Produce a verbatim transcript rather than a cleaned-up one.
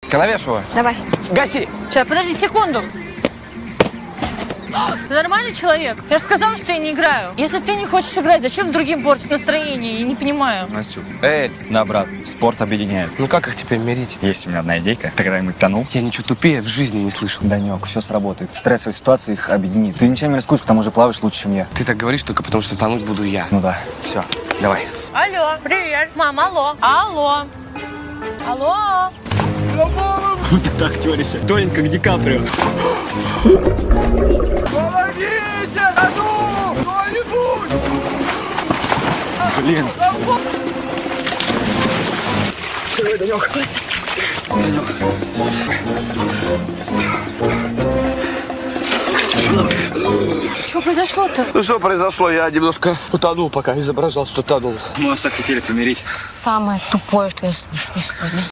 Коновешева. Давай. Гаси. Сейчас, подожди секунду. Ты нормальный человек? Я же сказала, что я не играю. Если ты не хочешь играть, зачем другим портить настроение? Я не понимаю. Настю. Эй. Да, брат, спорт объединяет. Ну как их теперь мирить? Есть у меня одна идейка. Ты когда-нибудь тонул? Я ничего тупее в жизни не слышал. Данек, все сработает. Стрессовая ситуация их объединит. Ты ничем не рискуешь, к тому же плаваешь лучше, чем я. Ты так говоришь только потому, что тонуть буду я. Ну да, все, давай. Алло, привет. Мам, алло. Алло. Алло. Вот это актерище. Тоненько, как Ди Каприо. Помогите! А ну! Кто-нибудь! Блин. Давай, Данек. Данек. Что произошло-то? Ну что произошло? Я немножко утонул, пока изображал, что тонул. Мы вас хотели помирить. Самое тупое, что я слышала сегодня.